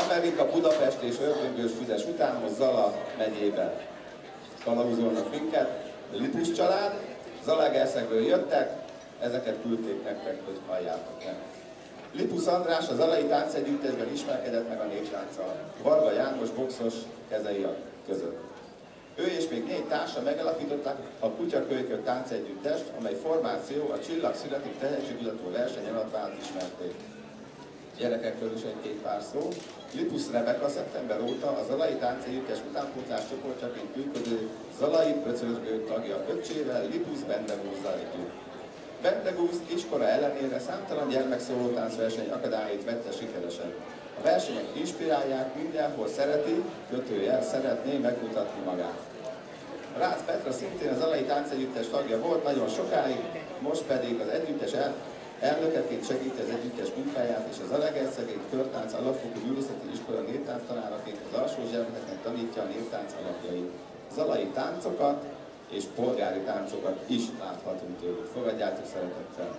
Amerika, Budapest és Ördöngös Füzes után most Zala megyébe kalauzolnak minket. A Lipus család, Zalaegerszegről jöttek, ezeket küldték nektek, hogy halljátok meg. Lipus András az Zalai Táncegyüttesben ismerkedett meg a néptánccal, Varga János boxos kezei között. Ő és még 4 társa megalapították a Kutyakölykök Táncegyüttest, amely formáció a Csillag születik tehetségkutató verseny alatt vált ismerték. Gyerekekről is egy-két pár szó. Lipus Rebeka szeptember óta a Zalai Táncegyüttes utánpótlás csoportjaként működő Zalai Pöcörgő tagja öccsével, Lipus Bendegúzzal együtt. Bendegúz kiskora ellenére számtalan gyermekszólótáncverseny akadályait vette sikeresen. A versenyek inspirálják, mindenhol szereti, szeretné megmutatni magát. Rácz Petra szintén az Zalai Táncegyüttes tagja volt nagyon sokáig, most pedig az együttes elnökeként segíti az együttes munkáját, és az Zalaegerszegi Körtánc Alapfokú Művészeti Iskola névtánctanáraként az alsó gyermekeknek tanítja a névtánc alapjait. Zalai táncokat és polgári táncokat is láthatunk tőlük. Fogadjátok szeretettel!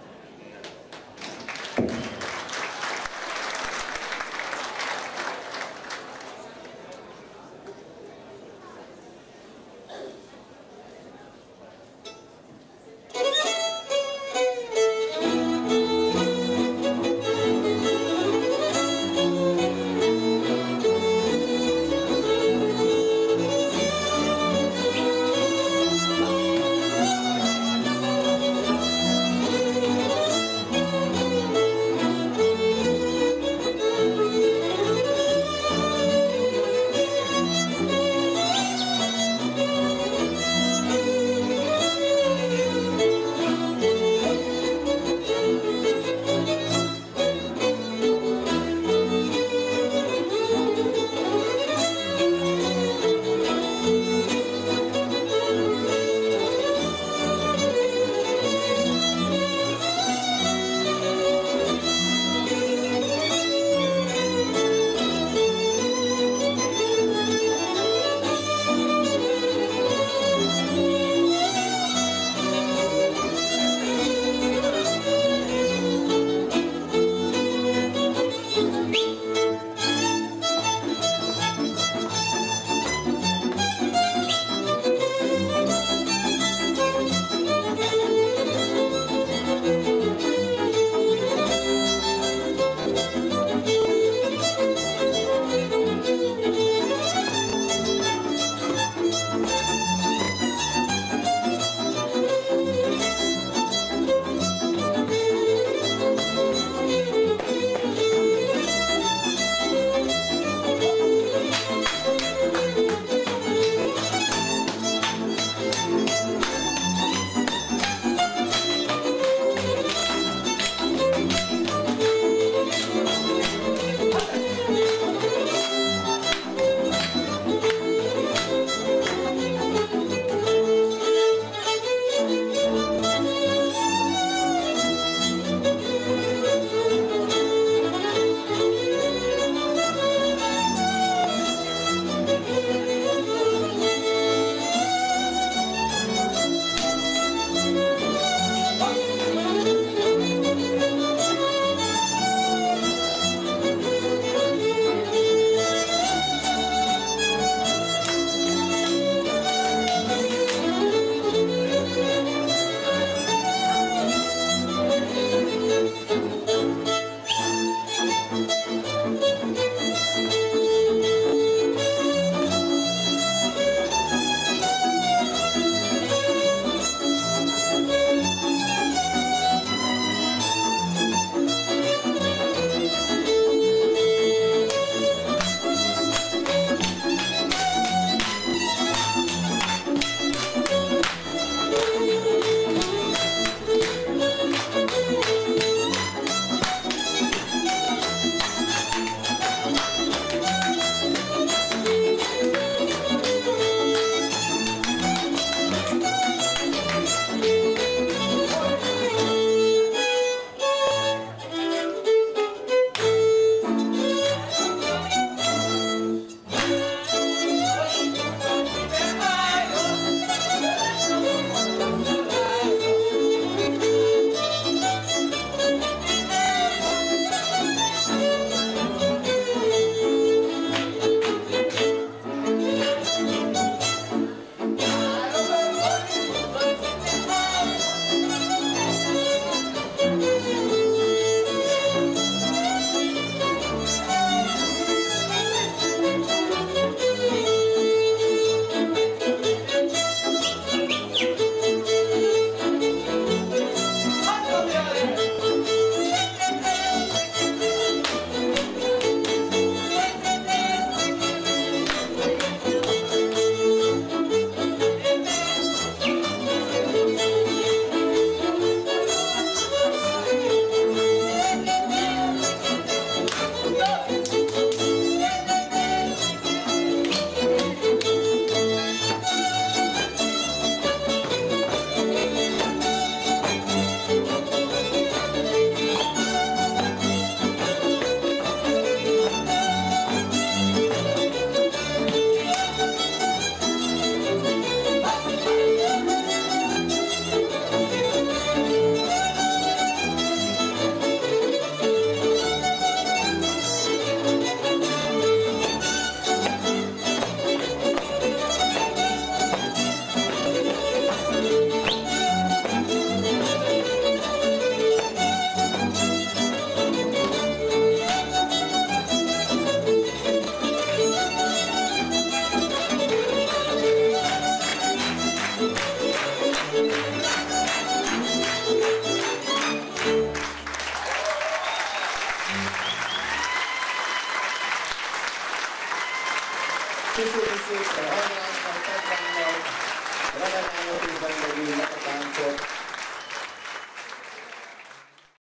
Köszönjük szépen Hajnásnak, Petránnak, Remegányok és vendégünknek a táncot.